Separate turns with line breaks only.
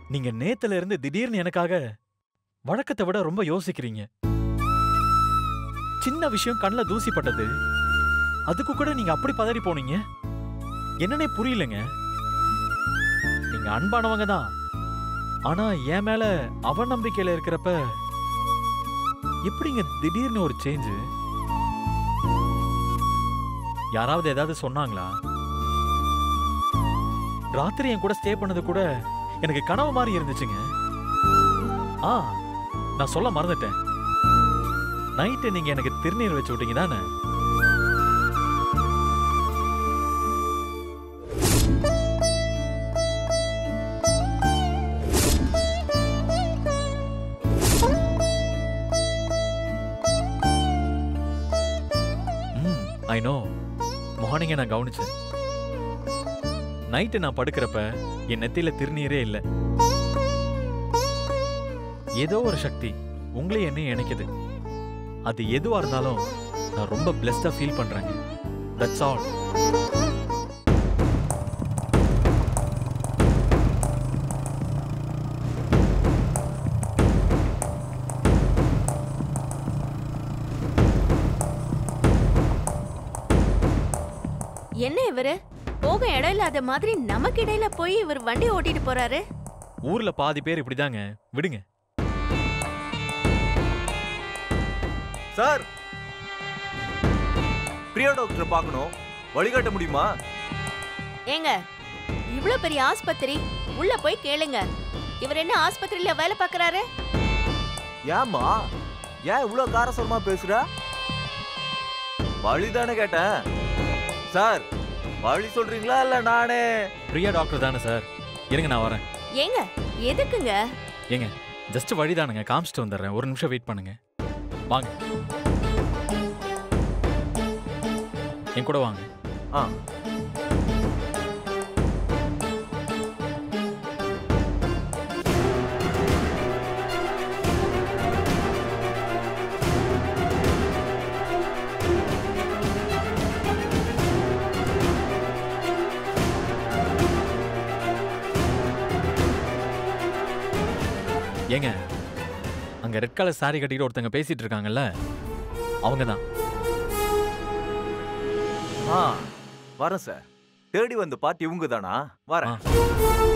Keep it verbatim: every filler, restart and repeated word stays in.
நீங்க நேத்துல இருந்து திடீர்னு எனக்காக வழக்கத்தை விட ரொம்ப யோசிக்கிறீங்க. சின்ன விஷயம் கண்ணுல தூசி பட்டது, அதுக்கு கூட நீங்க அப்படி பதறி போனீங்க. என்னன்னே புரியலங்க. நீங்க அன்பானவங்க தான், ஆனா என் மேல அவநம்பிக்கையில இருக்கிறப்ப எப்படிங்க திடீர்னு ஒரு சேஞ்சு? யாராவது ஏதாவது சொன்னாங்களா? ராத்திரி என் கூட ஸ்டே பண்ணது கூட எனக்கு கனவு மாதிரி இருந்துச்சுங்க. ஆ, நான் சொல்ல மறந்துட்டேன். நைட்டு நீங்க எனக்கு திருநீர் வச்சு விட்டீங்க தானே? ம், ஐ நோ. மார்னிங்க நான் கவனிச்சேன். நைட்டு நான் படுக்கிறப்ப என் நெத்தியில திருநீரே இல்லை. ஏதோ ஒரு சக்தி உங்களே என்னையும் இணைக்குது. அது எதுவா இருந்தாலும் நான் ரொம்ப பிளெஸ்டா ஃபீல் பண்றேங்க. That's all.
என்ன இவரு போக இடம் இல்லாத மாதிரி நமக்கு இடையில போய் இவர் வண்டி ஓட்டிட்டு போறாரு.
ஊர்ல பாதி பேர் இப்படிதாங்க, விடுங்க.
சார், பிரியா டாக்டர் பார்க்கணும், வழிகாட்ட முடியுமா?
ஏங்க, இவ்ளோ பெரிய ஆஸ்பத்திரி, உள்ள போய் கேளுங்க. இவர் என்ன ஆஸ்பத்திரியில வேலை பார்க்கறாரு?
ஏம்மா, ஏன் இவ்ளோ காரசரமா பேசுற? வழிதானே கேட்டேன். சார், வழி சொல்றீங்களா இல்ல நானே?
பிரியா டாக்டர் தானே சார்? இருங்க நான் வரேன்.
ஏங்க, எதுக்குங்க?
ஏங்க, ஜஸ்ட் வழிதானுங்க, காமிச்சிட்டு வந்துடுறேன். ஒரு நிமிஷம் வெயிட் பண்ணுங்க. வாங்க, என் கூட வாங்க.
ஆ.
ஏங்க, அங்க ரெட் கலர் சாரி கட்டிட்டு ஒருத்தங்க பேசிட்டு இருக்காங்கல்ல, அவங்க தான்.
ஆ, வரேன் சார். தேடி வந்து பார்த்து இவங்க தானா? வரேன்.